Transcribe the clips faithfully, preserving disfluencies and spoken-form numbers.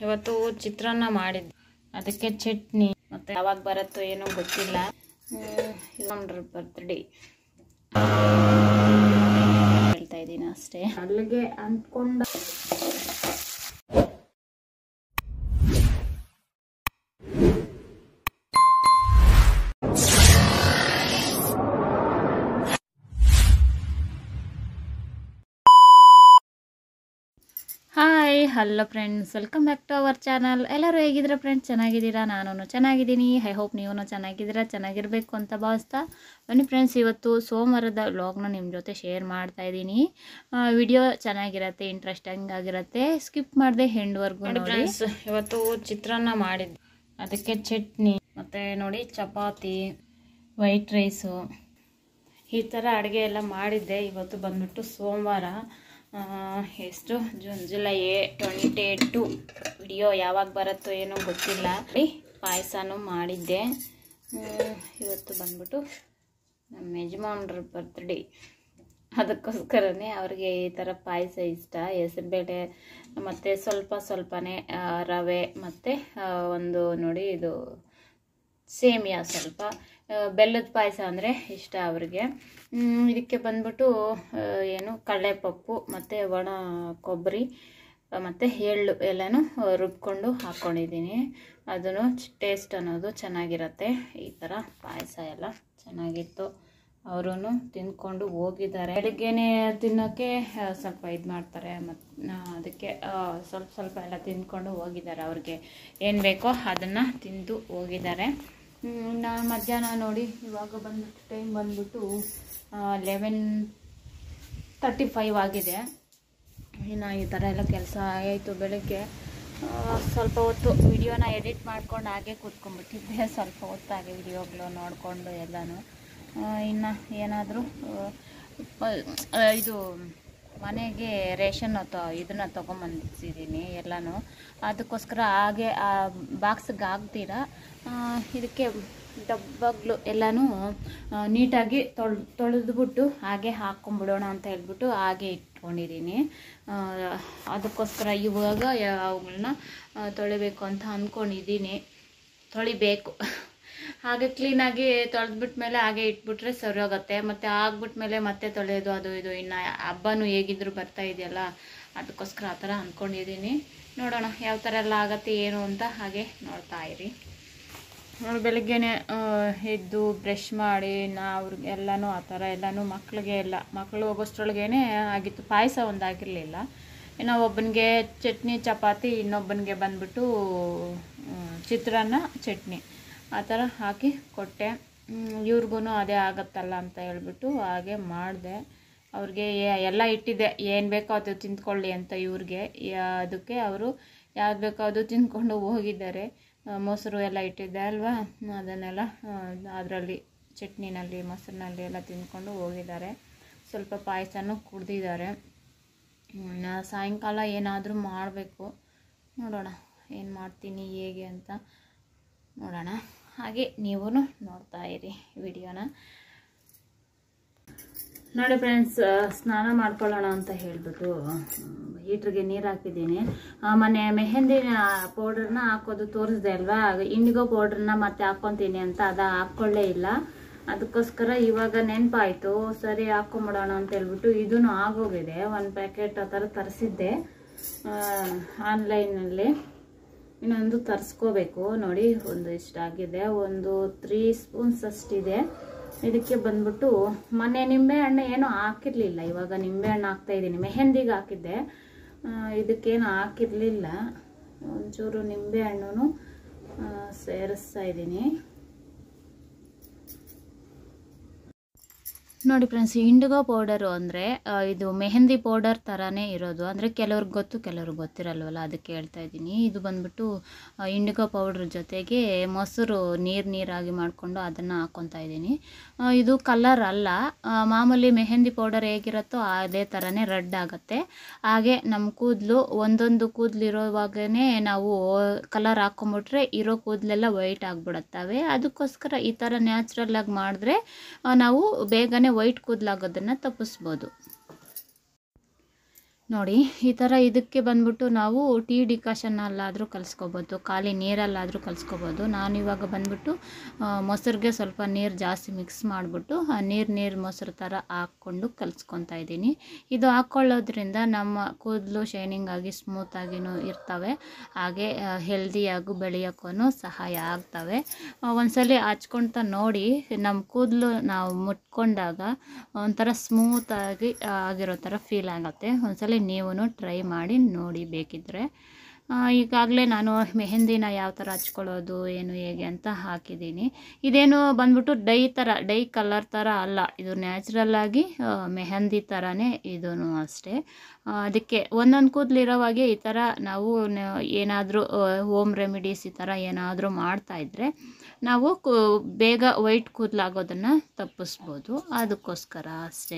ಇವತ್ತು ಚಿತ್ರಾನ್ನ ಮಾಡಿದ್ದೆ, ಅದಕ್ಕೆ ಚಟ್ನಿ ಮತ್ತು ಯಾವಾಗ ಬರುತ್ತೋ ಏನೋ ಗೊತ್ತಿಲ್ಲ. ಇದೊಂದ್ರ ಬರ್ತ್ಡೇ ಹೇಳ್ತಾ ಇದ್ದೀನಿ ಅಷ್ಟೇ. ಅಲ್ಲಿಗೆ ಅಂದ್ಕೊಂಡ hi hello friends, welcome back to our channel. ಎಲ್ಲರೂ ಹೇಗಿದ್ದೀರಾ ಫ್ರೆಂಡ್ಸ್? ಚೆನ್ನಾಗಿದ್ದೀರಾ? ನಾನು ಚೆನ್ನಾಗಿದ್ದೀನಿ. ಐ ಹೋಪ್ ನೀವು ಚೆನ್ನಾಗಿದ್ದೀರಾ, ಚೆನ್ನಾಗಿರಬೇಕು ಅಂತ ಭಾವಿಸ್ತಾ ಬನ್ನಿ ಫ್ರೆಂಡ್ಸ್. ಇವತ್ತು ಸೋಮವಾರದ ವ್ಲಾಗ್ನ ನಿಮ್ಮ ಜೊತೆ ಶೇರ್ ಮಾಡ್ತಾ ಇದ್ದೀನಿ. ವಿಡಿಯೋ ಚೆನ್ನಾಗಿರತ್ತೆ, ಇಂಟ್ರೆಸ್ಟಿಂಗ್ ಆಗಿರುತ್ತೆ, ಸ್ಕಿಪ್ ಮಾಡದೆ ಎಂಡ್ವರೆಗೂ ನೋಡಿ. ಇವತ್ತು ಚಿತ್ರಾನ್ನ ಮಾಡಿದ್ದೆ, ಅದಕ್ಕೆ ಚಟ್ನಿ ಮತ್ತು ನೋಡಿ ಚಪಾತಿ, ವೈಟ್ ರೈಸು, ಈ ಥರ ಅಡುಗೆ ಎಲ್ಲ ಮಾಡಿದ್ದೆ. ಇವತ್ತು ಬಂದ್ಬಿಟ್ಟು ಸೋಮವಾರ, ಎಷ್ಟು June July twenty two. Video ಯಾವಾಗ ಬರುತ್ತೋ ಏನೋ ಗೊತ್ತಿಲ್ಲ. ಪಾಯಸನೂ ಮಾಡಿದ್ದೆ. ಇವತ್ತು ಬಂದ್ಬಿಟ್ಟು ನಮ್ಮ ಯಜಮಾನ್ರ ಬರ್ತ್ಡೇ, ಅದಕ್ಕೋಸ್ಕರನೇ ಅವ್ರಿಗೆ ಈ ಥರ ಪಾಯಸ ಇಷ್ಟ. ಹೆಸರುಬೇಳೆ ಮತ್ತು ಸ್ವಲ್ಪ ಸ್ವಲ್ಪನೇ ರವೆ ಮತ್ತು ಒಂದು ನೋಡಿ ಇದು ಸೇಮಿಯಾ, ಸ್ವಲ್ಪ ಬೆಲ್ಲದ ಪಾಯಸ ಅಂದರೆ ಇಷ್ಟ ಅವ್ರಿಗೆ. ಇದಕ್ಕೆ ಬಂದ್ಬಿಟ್ಟು ಏನು ಕಡಲೆಪಪ್ಪು ಮತ್ತು ಒಣ ಕೊಬ್ಬರಿ ಮತ್ತು ಎಳ್ಳು ಎಲ್ಲನೂ ರುಬ್ಕೊಂಡು ಹಾಕ್ಕೊಂಡಿದ್ದೀನಿ. ಅದನ್ನು ಟೇಸ್ಟ್ ಅನ್ನೋದು ಚೆನ್ನಾಗಿರುತ್ತೆ. ಈ ಥರ ಪಾಯಸ ಎಲ್ಲ ಚೆನ್ನಾಗಿತ್ತು. ಅವರೂ ತಿಂದ್ಕೊಂಡು ಹೋಗಿದ್ದಾರೆ. ಬೆಳಿಗ್ಗೆನೇ ತಿನ್ನೋಕ್ಕೆ ಸ್ವಲ್ಪ ಇದು ಮಾಡ್ತಾರೆ, ಮತ್ತು ಅದಕ್ಕೆ ಸ್ವಲ್ಪ ಸ್ವಲ್ಪ ಎಲ್ಲ ತಿಂದ್ಕೊಂಡು ಹೋಗಿದ್ದಾರೆ. ಅವ್ರಿಗೆ ಏನು ಬೇಕೋ ಅದನ್ನು ತಿಂದು ಹೋಗಿದ್ದಾರೆ. ನಾನು ಮಧ್ಯಾಹ್ನ ನೋಡಿ ಇವಾಗ ಬಂದ್ಬಿಟ್ಟು ಟೈಮ್ ಬಂದ್ಬಿಟ್ಟು ಲೆವೆನ್ ತರ್ಟಿ ಫೈವ್ ಆಗಿದೆ. ಇನ್ನು ಈ ಥರ ಎಲ್ಲ ಕೆಲಸ ಆಯಿತು. ಬೆಳಗ್ಗೆ ಸ್ವಲ್ಪ ಹೊತ್ತು ವಿಡಿಯೋನ ಎಡಿಟ್ ಮಾಡ್ಕೊಂಡು ಹಾಗೆ ಕೂತ್ಕೊಂಡ್ಬಿಟ್ಟಿದ್ದೆ. ಸ್ವಲ್ಪ ಹೊತ್ತು ಹಾಗೆ ವಿಡಿಯೋಗಳು ನೋಡಿಕೊಂಡು ಎಲ್ಲನೂ. ಇನ್ನು ಏನಾದರೂ ಇದು ಮನೆಗೆ ರೇಷನ್ ತ ಇದನ್ನು ತೊಗೊಂಬಂದಿದ್ದೀನಿ ಎಲ್ಲನೂ. ಅದಕ್ಕೋಸ್ಕರ ಹಾಗೆ ಆ ಬಾಕ್ಸ್ಗೆ ಹಾಕ್ತೀರಾ ಇದಕ್ಕೆ ಡಬ್ಬಗಳು ಎಲ್ಲನೂ ನೀಟಾಗಿ ತೊಳ್ ತೊಳೆದ್ಬಿಟ್ಟು ಹಾಗೆ ಹಾಕ್ಕೊಂಬಿಡೋಣ ಅಂತ ಹೇಳ್ಬಿಟ್ಟು ಹಾಗೆ ಇಟ್ಕೊಂಡಿದ್ದೀನಿ. ಅದಕ್ಕೋಸ್ಕರ ಇವಾಗ ಅವುಗಳನ್ನ ತೊಳಿಬೇಕು ಅಂತ ಅಂದ್ಕೊಂಡಿದ್ದೀನಿ. ತೊಳಿಬೇಕು ಹಾಗೆ ಕ್ಲೀನಾಗಿ ತೊಳೆದ್ಬಿಟ್ಮೇಲೆ ಹಾಗೆ ಇಟ್ಬಿಟ್ರೆ ಸರಿ ಹೋಗುತ್ತೆ. ಮತ್ತು ಆಗ್ಬಿಟ್ಮೇಲೆ ಮತ್ತೆ ತೊಳೆಯೋದು ಅದು ಇದು. ಇನ್ನು ಹಬ್ಬನೂ ಹೇಗಿದ್ರು ಬರ್ತಾ ಇದೆಯಲ್ಲ, ಅದಕ್ಕೋಸ್ಕರ ಆ ಥರ ಅಂದ್ಕೊಂಡಿದ್ದೀನಿ. ನೋಡೋಣ ಯಾವ ಥರ ಎಲ್ಲ ಆಗುತ್ತೆ ಏನು ಅಂತ ಹಾಗೆ ನೋಡ್ತಾ ಇರಿ. ನೋಡಿ ಬೆಳಗ್ಗೆನೆ ಎದ್ದು ಬ್ರಷ್ ಮಾಡಿ ನಾ ಅವ್ರಿಗೆ ಎಲ್ಲನೂ ಆ ಥರ ಎಲ್ಲನೂ ಮಕ್ಕಳಿಗೆ ಎಲ್ಲ ಮಕ್ಕಳು ಹೋಗೋಷ್ಟ್ರೊಳಗೇ ಆಗಿತ್ತು. ಪಾಯಸ ಒಂದು ಆಗಿರಲಿಲ್ಲ. ಇನ್ನು ಒಬ್ಬನಿಗೆ ಚಟ್ನಿ ಚಪಾತಿ, ಇನ್ನೊಬ್ಬನಿಗೆ ಬಂದ್ಬಿಟ್ಟು ಚಿತ್ರಾನ್ನ ಚಟ್ನಿ ಆ ಥರ ಹಾಕಿ ಕೊಟ್ಟೆ. ಇವ್ರಿಗೂ ಅದೇ ಆಗುತ್ತಲ್ಲ ಅಂತ ಹೇಳ್ಬಿಟ್ಟು ಹಾಗೆ ಮಾಡಿದೆ. ಅವ್ರಿಗೆ ಎಲ್ಲ ಇಟ್ಟಿದ್ದೆ, ಏನು ಬೇಕೋ ಅದು ತಿಂದ್ಕೊಳ್ಳಿ ಅಂತ ಇವ್ರಿಗೆ. ಅದಕ್ಕೆ ಅವರು ಯಾವ್ದು ಬೇಕೋ ಅದು ತಿಂದ್ಕೊಂಡು ಹೋಗಿದ್ದಾರೆ. ಮೊಸರು ಎಲ್ಲ ಇಟ್ಟಿದ್ದೆ ಅಲ್ವಾ, ಅದನ್ನೆಲ್ಲ ಅದರಲ್ಲಿ ಚಟ್ನಿನಲ್ಲಿ ಮೊಸರಿನಲ್ಲಿ ಎಲ್ಲ ತಿಂದ್ಕೊಂಡು ಹೋಗಿದ್ದಾರೆ. ಸ್ವಲ್ಪ ಪಾಯಸನೂ ಕುಡ್ದಿದ್ದಾರೆ. ಸಾಯಂಕಾಲ ಏನಾದರೂ ಮಾಡಬೇಕು, ನೋಡೋಣ ಏನು ಮಾಡ್ತೀನಿ ಹೇಗೆ ಅಂತ ನೋಡೋಣ. ಹಾಗೆ ನೀವು ನೋಡ್ತಾ ಇರಿ ವಿಡಿಯೋನ. ನೋಡಿ ಫ್ರೆಂಡ್ಸ್, ಸ್ನಾನ ಮಾಡ್ಕೊಳ್ಳೋಣ ಅಂತ ಹೇಳಿಬಿಟ್ಟು ಹೀಟ್ರಿಗೆ ನೀರು ಹಾಕಿದ್ದೀನಿ. ಮೊನ್ನೆ ಮೆಹಂದಿನ ಪೌಡ್ರನ್ನ ಹಾಕೋದು ತೋರಿಸ್ದೆ ಅಲ್ವಾ, ಇಂಡಿಗೋ ಪೌಡ್ರನ್ನ ಮತ್ತೆ ಹಾಕ್ಕೊತೀನಿ ಅಂತ ಅದು ಹಾಕ್ಕೊಳ್ಳೇ ಇಲ್ಲ. ಅದಕ್ಕೋಸ್ಕರ ಇವಾಗ ನೆನಪಾಯಿತು, ಸರಿ ಹಾಕ್ಕೊಂಬಿಡೋಣ ಅಂತ ಹೇಳ್ಬಿಟ್ಟು ಇದೂ ಆಗೋಗಿದೆ. ಒಂದು ಪ್ಯಾಕೆಟ್ ಆ ಥರ ತರಿಸಿದ್ದೆ ಆನ್ಲೈನಲ್ಲಿ. ಇನ್ನೊಂದು ತರಿಸ್ಕೋಬೇಕು. ನೋಡಿ ಒಂದು ಇಷ್ಟಾಗಿದೆ, ಒಂದು ತ್ರೀ ಸ್ಪೂನ್ಸ್ ಅಷ್ಟಿದೆ. ಇದಕ್ಕೆ ಬಂದ್ಬಿಟ್ಟು ಮೊನ್ನೆ ನಿಂಬೆಹಣ್ಣು ಏನೂ ಹಾಕಿರಲಿಲ್ಲ, ಇವಾಗ ನಿಂಬೆಹಣ್ಣು ಹಾಕ್ತಾಯಿದ್ದೀನಿ. ಮೆಹಂದಿಗೆ ಹಾಕಿದ್ದೆ, ಇದಕ್ಕೇನು ಹಾಕಿರಲಿಲ್ಲ. ಒಂಚೂರು ನಿಂಬೆಹಣ್ಣು ಸೇರಿಸ್ತಾ ಇದ್ದೀನಿ. ನೋಡಿ ಫ್ರೆಂಡ್ಸ್, ಇಂಡಿಗೋ ಪೌಡರು ಅಂದರೆ ಇದು ಮೆಹಂದಿ ಪೌಡರ್ ಥರನೇ ಇರೋದು. ಅಂದರೆ ಕೆಲವ್ರಿಗೆ ಗೊತ್ತು ಕೆಲವ್ರಿಗೆ ಗೊತ್ತಿರಲ್ವಲ್ಲ, ಅದಕ್ಕೆ ಹೇಳ್ತಾ ಇದ್ದೀನಿ. ಇದು ಬಂದ್ಬಿಟ್ಟು ಇಂಡಿಗೋ ಪೌಡ್ರ್ ಜೊತೆಗೆ ಮೊಸರು ನೀರು ನೀರಾಗಿ ಮಾಡಿಕೊಂಡು ಅದನ್ನು ಹಾಕ್ಕೊತಾ ಇದ್ದೀನಿ. ಇದು ಕಲರ್ ಅಲ್ಲ, ಮಾಮೂಲಿ ಮೆಹಂದಿ ಪೌಡರ್ ಹೇಗಿರುತ್ತೋ ಅದೇ ಥರನೇ ರೆಡ್ ಆಗುತ್ತೆ. ಹಾಗೆ ನಮ್ಮ ಕೂದಲು ಒಂದೊಂದು ಕೂದಲು ಇರೋವಾಗೇ ನಾವು ಕಲರ್ ಹಾಕ್ಕೊಂಬಿಟ್ರೆ ಇರೋ ಕೂದಲೆಲ್ಲ ವೈಟ್ ಆಗಿಬಿಡುತ್ತವೆ. ಅದಕ್ಕೋಸ್ಕರ ಈ ಥರ ನ್ಯಾಚುರಲ್ಲಾಗಿ ಮಾಡಿದ್ರೆ ನಾವು ಬೇಗನೆ ವೈಟ್ ಕೂದಲಾಗೋದನ್ನು ತಪ್ಪಿಸ್ಬೋದು. ನೋಡಿ ಈ ಥರ ಇದಕ್ಕೆ ಬಂದ್ಬಿಟ್ಟು ನಾವು ಟೀ ಡಿಕಾಷನ್ನಲ್ಲಾದರೂ ಕಲಿಸ್ಕೋಬೋದು, ಖಾಲಿ ನೀರಲ್ಲಾದರೂ ಕಲಿಸ್ಕೋಬೋದು. ನಾನಿವಾಗ ಬಂದ್ಬಿಟ್ಟು ಮೊಸರಿಗೆ ಸ್ವಲ್ಪ ನೀರು ಜಾಸ್ತಿ ಮಿಕ್ಸ್ ಮಾಡಿಬಿಟ್ಟು ಆ ನೀರು ನೀರು ಮೊಸರು ಥರ ಹಾಕ್ಕೊಂಡು ಕಲಿಸ್ಕೊತಾ ಇದ್ದೀನಿ. ಇದು ಹಾಕ್ಕೊಳ್ಳೋದ್ರಿಂದ ನಮ್ಮ ಕೂದಲು ಶೈನಿಂಗ್ ಆಗಿ ಸ್ಮೂತಾಗಿಯೂ ಇರ್ತವೆ, ಹಾಗೆ ಹೆಲ್ದಿಯಾಗೂ ಬೆಳೆಯೋಕ್ಕೂ ಸಹಾಯ ಆಗ್ತವೆ. ಒಂದ್ಸಲಿ ಹಚ್ಕೊಳ್ತಾ ನೋಡಿ, ನಮ್ಮ ಕೂದಲು ನಾವು ಮುಟ್ಕೊಂಡಾಗ ಒಂಥರ ಸ್ಮೂತಾಗಿ ಆಗಿರೋ ಥರ ಫೀಲ್ ಆಗುತ್ತೆ. ಒಂದ್ಸಲ ನೀವು ಟ್ರೈ ಮಾಡಿ ನೋಡಿ ಬೇಕಿದ್ದರೆ. ಈಗಾಗಲೇ ನಾನು ಮೆಹಂದಿನ ಯಾವ ಥರ ಹಚ್ಕೊಳ್ಳೋದು ಏನು ಹೇಗೆ ಅಂತ ಹಾಕಿದ್ದೀನಿ. ಇದೇನು ಬಂದ್ಬಿಟ್ಟು ಡೈ ಥರ ಡೈ ಕಲರ್ ಥರ ಅಲ್ಲ, ಇದು ನ್ಯಾಚುರಲ್ಲಾಗಿ ಮೆಹಂದಿ ಥರನೇ ಇದೂ ಅಷ್ಟೇ. ಅದಕ್ಕೆ ಒಂದೊಂದು ಕೂದಲಿರೋವಾಗೆ ಈ ಥರ ನಾವು ಏನಾದರೂ ಹೋಮ್ ರೆಮಿಡೀಸ್ ಈ ಥರ ಏನಾದರೂ ಮಾಡ್ತಾಯಿದ್ರೆ ನಾವು ಕು ಬೇಗ ವೈಟ್ ಕೂದಲಾಗೋದನ್ನು ತಪ್ಪಿಸ್ಬೋದು. ಅದಕ್ಕೋಸ್ಕರ ಅಷ್ಟೇ.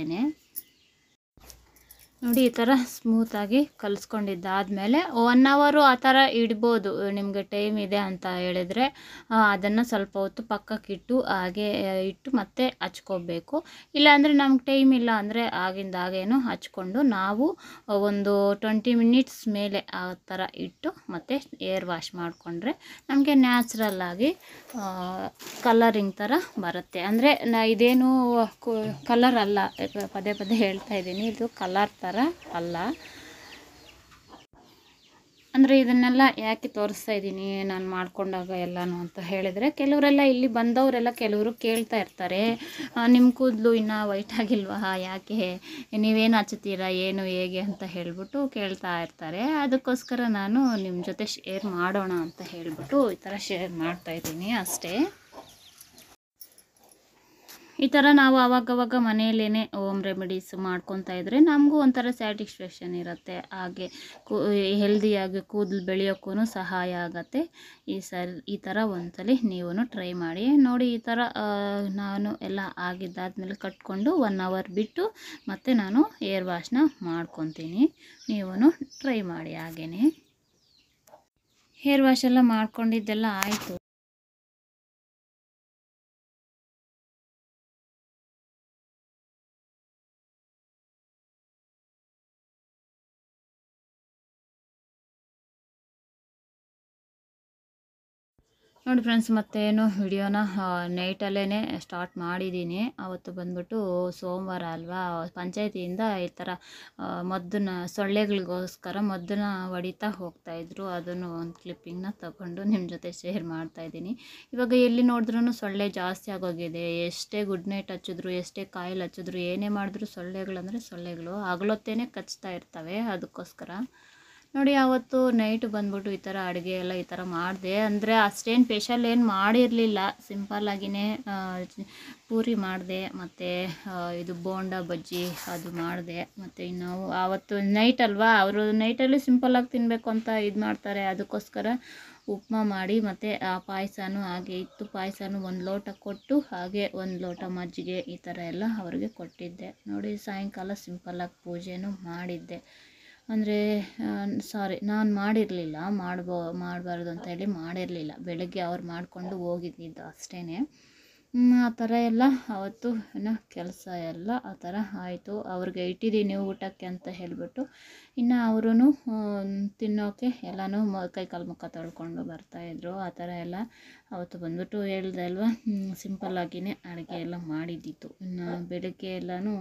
ನೋಡಿ ಈ ಥರ ಸ್ಮೂತಾಗಿ ಕಲಿಸ್ಕೊಂಡಿದ್ದಾದಮೇಲೆ ಒನ್ ಅವರು ಆ ಥರ ಇಡ್ಬೋದು. ನಿಮಗೆ ಟೈಮ್ ಇದೆ ಅಂತ ಹೇಳಿದರೆ ಅದನ್ನು ಸ್ವಲ್ಪ ಹೊತ್ತು ಪಕ್ಕಕ್ಕಿಟ್ಟು ಹಾಗೆ ಇಟ್ಟು ಮತ್ತೆ ಹಚ್ಕೋಬೇಕು. ಇಲ್ಲಾಂದರೆ ನಮ್ಗೆ ಟೈಮ್ ಇಲ್ಲ ಅಂದರೆ ಆಗಿಂದ ಹಾಗೇನು ಹಚ್ಕೊಂಡು ನಾವು ಒಂದು ಟ್ವೆಂಟಿ ಮಿನಿಟ್ಸ್ ಮೇಲೆ ಆ ಥರ ಇಟ್ಟು ಮತ್ತೆ ಏರ್ ವಾಶ್ ಮಾಡಿಕೊಂಡ್ರೆ ನಮಗೆ ನ್ಯಾಚುರಲ್ಲಾಗಿ ಕಲರಿಂಗ್ ಥರ ಬರುತ್ತೆ. ಅಂದರೆ ನಾ ಇದೇನು ಕಲರ್ ಅಲ್ಲ, ಪದೇ ಪದೇ ಹೇಳ್ತಾ ಇದ್ದೀನಿ, ಇದು ಕಲರ್ ಥರ ಅಲ್ಲ. ಅಂದರೆ ಇದನ್ನೆಲ್ಲ ಯಾಕೆ ತೋರಿಸ್ತಾ ಇದ್ದೀನಿ ನಾನು ಮಾಡ್ಕೊಂಡಾಗ ಎಲ್ಲನೂ ಅಂತ ಹೇಳಿದರೆ, ಕೆಲವರೆಲ್ಲ ಇಲ್ಲಿ ಬಂದವರೆಲ್ಲ ಕೆಲವರು ಕೇಳ್ತಾ ಇರ್ತಾರೆ, ನಿಮ್ಮ ಕೂದಲು ಇನ್ನೂ ವೈಟ್ ಆಗಿಲ್ವಾ, ಯಾಕೆ ನೀವೇನು ಹಚ್ತೀರಾ ಏನು ಹೇಗೆ ಅಂತ ಹೇಳಿಬಿಟ್ಟು ಕೇಳ್ತಾ ಇರ್ತಾರೆ. ಅದಕ್ಕೋಸ್ಕರ ನಾನು ನಿಮ್ಮ ಜೊತೆ ಶೇರ್ ಮಾಡೋಣ ಅಂತ ಹೇಳಿಬಿಟ್ಟು ಈ ಥರ ಶೇರ್ ಮಾಡ್ತಾಯಿದ್ದೀನಿ ಅಷ್ಟೇ. ಈ ಥರ ನಾವು ಆವಾಗವಾಗ ಮನೆಯಲ್ಲೇ ಹೋಮ್ ರೆಮಿಡೀಸ್ ಮಾಡ್ಕೊತಾ ಇದ್ದರೆ ನಮಗೂ ಒಂಥರ ಸ್ಯಾಟಿಸ್ಫ್ಯಾಕ್ಷನ್ ಇರುತ್ತೆ, ಹಾಗೆ ಕೂ ಹೆಲ್ದಿಯಾಗಿ ಕೂದಲು ಬೆಳೆಯೋಕ್ಕೂ ಸಹಾಯ ಆಗುತ್ತೆ. ಈ ಸರಿ ಈ ಥರ ಒಂದ್ಸಲಿ ನೀವು ಟ್ರೈ ಮಾಡಿ ನೋಡಿ. ಈ ಥರ ನಾನು ಎಲ್ಲ ಆಗಿದ್ದಾದ್ಮೇಲೆ ಕಟ್ಕೊಂಡು ಒನ್ ಅವರ್ ಬಿಟ್ಟು ಮತ್ತೆ ನಾನು ಏರ್ ವಾಶ್ನ ಮಾಡ್ಕೊತೀನಿ. ನೀವು ಟ್ರೈ ಮಾಡಿ ಹಾಗೇ. ಹೇರ್ ವಾಶ್ ಎಲ್ಲ ಮಾಡ್ಕೊಂಡಿದ್ದೆಲ್ಲ ಆಯಿತು. ನೋಡಿ ಫ್ರೆಂಡ್ಸ್, ಮತ್ತೇನು ವಿಡಿಯೋನ ನೈಟಲ್ಲೇ ಸ್ಟಾರ್ಟ್ ಮಾಡಿದ್ದೀನಿ. ಅವತ್ತು ಬಂದ್ಬಿಟ್ಟು ಸೋಮವಾರ ಅಲ್ವಾ, ಪಂಚಾಯತಿಯಿಂದ ಈ ಥರ ಮದ್ದನ್ನ ಸೊಳ್ಳೆಗಳಿಗೋಸ್ಕರ ಮದ್ದನ್ನ ಹೊಡಿತಾ ಹೋಗ್ತಾಯಿದ್ರು. ಅದನ್ನು ಒಂದು ಕ್ಲಿಪ್ಪಿಂಗ್ನ ತಗೊಂಡು ನಿಮ್ಮ ಜೊತೆ ಶೇರ್ ಮಾಡ್ತಾಯಿದ್ದೀನಿ. ಇವಾಗ ಎಲ್ಲಿ ನೋಡಿದ್ರೂ ಸೊಳ್ಳೆ ಜಾಸ್ತಿ ಆಗೋಗಿದೆ. ಎಷ್ಟೇ ಗುಡ್ ನೈಟ್ ಹಚ್ಚಿದ್ರು, ಎಷ್ಟೇ ಕಾಯಿಲ್ ಹಚ್ಚಿದ್ರು, ಏನೇ ಮಾಡಿದ್ರು ಸೊಳ್ಳೆಗಳಂದರೆ ಸೊಳ್ಳೆಗಳು ಹಗಲೊತ್ತೇನೆ ಕಚ್ತಾ ಇರ್ತವೆ. ಅದಕ್ಕೋಸ್ಕರ ನೋಡಿ ಆವತ್ತು ನೈಟ್ ಬಂದ್ಬಿಟ್ಟು ಈ ಥರ ಅಡುಗೆ ಎಲ್ಲ ಈ ಥರ ಮಾಡಿದೆ. ಅಂದರೆ ಅಷ್ಟೇನು ಸ್ಪೆಷಲ್ ಏನು ಮಾಡಿರಲಿಲ್ಲ, ಸಿಂಪಲ್ಲಾಗಿಯೇ ಪೂರಿ ಮಾಡಿದೆ, ಮತ್ತು ಇದು ಬೋಂಡ ಬಜ್ಜಿ ಅದು ಮಾಡಿದೆ. ಮತ್ತು ಇನ್ನು ಆವತ್ತು ನೈಟ್ ಅಲ್ವಾ, ಅವರು ನೈಟಲ್ಲಿ ಸಿಂಪಲ್ಲಾಗಿ ತಿನ್ನಬೇಕು ಅಂತ ಇದು ಮಾಡ್ತಾರೆ. ಅದಕ್ಕೋಸ್ಕರ ಉಪ್ಮಾ ಮಾಡಿ ಮತ್ತು ಆ ಪಾಯಸನೂ ಹಾಗೆ ಇತ್ತು. ಪಾಯಸನೂ ಒಂದು ಲೋಟ ಕೊಟ್ಟು ಹಾಗೆ ಒಂದು ಲೋಟ ಮಜ್ಜಿಗೆ ಈ ಥರ ಎಲ್ಲ ಅವ್ರಿಗೆ ಕೊಟ್ಟಿದ್ದೆ. ನೋಡಿ ಸಾಯಂಕಾಲ ಸಿಂಪಲ್ಲಾಗಿ ಪೂಜೆನೂ ಮಾಡಿದ್ದೆ. ಅಂದರೆ ಸಾರಿ ನಾನು ಮಾಡಿರಲಿಲ್ಲ, ಮಾಡ್ಬೋ ಮಾಡಬಾರ್ದು ಅಂತ ಹೇಳಿ ಮಾಡಿರಲಿಲ್ಲ. ಬೆಳಗ್ಗೆ ಅವ್ರು ಮಾಡಿಕೊಂಡು ಹೋಗಿದ್ದಿದ್ದು ಅಷ್ಟೇ. ಆ ಥರ ಎಲ್ಲ ಅವತ್ತು ಏನೋ ಕೆಲಸ ಎಲ್ಲ ಆ ಥರ ಆಯಿತು. ಅವ್ರಿಗೆ ಇಟ್ಟಿದ್ದೀನಿ ಊಟಕ್ಕೆ ಅಂತ ಹೇಳಿಬಿಟ್ಟು, ಇನ್ನು ಅವರು ತಿನ್ನೋಕ್ಕೆ ಎಲ್ಲನೂ ಮ ಕೈ ಕಾಲು ಮುಖ ತೊಳ್ಕೊಂಡು ಬರ್ತಾಯಿದ್ರು. ಆ ಥರ ಎಲ್ಲ ಅವತ್ತು ಬಂದ್ಬಿಟ್ಟು ಹೇಳಿದೆ ಅಲ್ವಾ, ಸಿಂಪಲ್ಲಾಗಿಯೇ ಅಡುಗೆ ಎಲ್ಲ ಮಾಡಿದ್ದಿತ್ತು. ಇನ್ನು ಬೆಳಗ್ಗೆ ಎಲ್ಲನೂ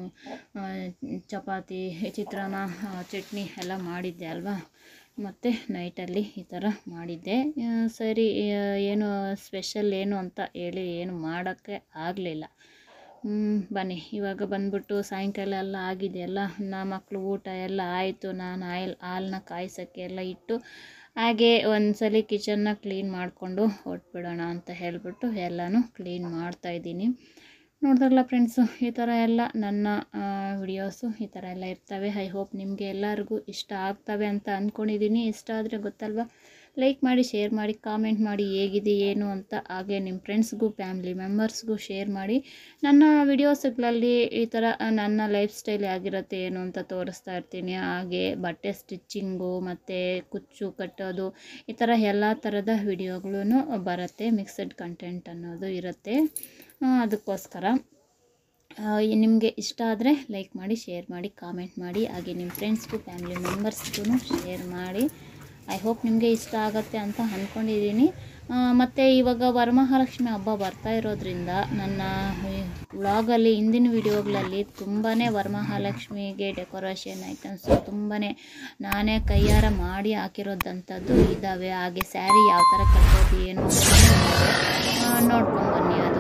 ಚಪಾತಿ, ಚಿತ್ರಾನ್ನ, ಚಟ್ನಿ ಎಲ್ಲ ಮಾಡಿದ್ದೆ ಅಲ್ವಾ, ಮತ್ತು ನೈಟಲ್ಲಿ ಈ ಥರ ಮಾಡಿದ್ದೆ. ಸರಿ, ಏನು ಸ್ಪೆಷಲ್ ಏನು ಅಂತ ಹೇಳಿ ಏನು ಮಾಡೋಕ್ಕೆ ಆಗಲಿಲ್ಲ. ಬನ್ನಿ ಇವಾಗ ಬಂದ್ಬಿಟ್ಟು ಸಾಯಂಕಾಲ ಎಲ್ಲ ಆಗಿದೆಯಲ್ಲ, ನಾ ಮಕ್ಕಳು ಊಟ ಎಲ್ಲ ಆಯಿತು. ನಾನು ಆಯಿಲ್ ಹಾಲನ್ನ ಕಾಯಿಸೋಕ್ಕೆ ಎಲ್ಲ ಇಟ್ಟು ಹಾಗೆ ಒಂದು ಸಲ ಕಿಚನ್ನ ಕ್ಲೀನ್ ಮಾಡಿಕೊಂಡು ಹೊಟ್ಬಿಡೋಣ ಅಂತ ಹೇಳಿಬಿಟ್ಟು ಎಲ್ಲನೂ ಕ್ಲೀನ್ ಮಾಡ್ತಾಯಿದ್ದೀನಿ. ನೋಡಿದ್ರಲ್ಲ ಫ್ರೆಂಡ್ಸು, ಈ ಥರ ಎಲ್ಲ ನನ್ನ ವಿಡಿಯೋಸು ಈ ಥರ ಎಲ್ಲ ಇರ್ತವೆ. ಐ ಹೋಪ್ ನಿಮಗೆ ಎಲ್ಲರಿಗೂ ಇಷ್ಟ ಆಗ್ತವೆ ಅಂತ ಅಂದ್ಕೊಂಡಿದ್ದೀನಿ. ಇಷ್ಟ ಆದರೆ ಗೊತ್ತಲ್ವ, ಲೈಕ್ ಮಾಡಿ, ಶೇರ್ ಮಾಡಿ, ಕಾಮೆಂಟ್ ಮಾಡಿ ಹೇಗಿದೆ ಏನು ಅಂತ. ಹಾಗೆ ನಿಮ್ಮ ಫ್ರೆಂಡ್ಸ್ಗೂ ಫ್ಯಾಮಿಲಿ ಮೆಂಬರ್ಸ್ಗೂ ಶೇರ್ ಮಾಡಿ. ನನ್ನ ವಿಡಿಯೋಸ್ಗಳಲ್ಲಿ ಈ ಥರ ನನ್ನ ಲೈಫ್ ಸ್ಟೈಲ್ ಆಗಿರುತ್ತೆ ಏನು ಅಂತ ತೋರಿಸ್ತಾ ಇರ್ತೀನಿ. ಹಾಗೆ ಬಟ್ಟೆ ಸ್ಟಿಚ್ಚಿಂಗು ಮತ್ತು ಕುಚ್ಚು ಕಟ್ಟೋದು ಈ ಥರ ಎಲ್ಲ ಥರದ ವಿಡಿಯೋಗಳೂ ಬರುತ್ತೆ. ಮಿಕ್ಸಡ್ ಕಂಟೆಂಟ್ ಅನ್ನೋದು ಇರುತ್ತೆ. ಅದಕ್ಕೋಸ್ಕರ ನಿಮಗೆ ಇಷ್ಟ ಆದರೆ ಲೈಕ್ ಮಾಡಿ, ಶೇರ್ ಮಾಡಿ, ಕಾಮೆಂಟ್ ಮಾಡಿ, ಹಾಗೆ ನಿಮ್ಮ ಫ್ರೆಂಡ್ಸ್ಗೂ ಫ್ಯಾಮಿಲಿ ಮೆಂಬರ್ಸ್ಗೂ ಶೇರ್ ಮಾಡಿ. ಐ ಹೋಪ್ ನಿಮಗೆ ಇಷ್ಟ ಆಗುತ್ತೆ ಅಂತ ಅಂದ್ಕೊಂಡಿದ್ದೀನಿ. ಮತ್ತು ಇವಾಗ ವರಮಹಾಲಕ್ಷ್ಮಿ ಹಬ್ಬ ಬರ್ತಾ ಇರೋದ್ರಿಂದ ನನ್ನ ವ್ಲಾಗಲ್ಲಿ ಹಿಂದಿನ ವಿಡಿಯೋಗಳಲ್ಲಿ ತುಂಬಾ ವರಮಹಾಲಕ್ಷ್ಮಿಗೆ ಡೆಕೋರೇಷನ್ ಐಟಮ್ಸು ತುಂಬಾ ನಾನೇ ಕೈಯಾರ ಮಾಡಿ ಹಾಕಿರೋದಂಥದ್ದು ಇದ್ದಾವೆ. ಹಾಗೆ ಸ್ಯಾರಿ ಯಾವ ಥರ ಕಟ್ಟೋದು ಏನು ನೋಡ್ಕೊಂಬನ್ನಿ.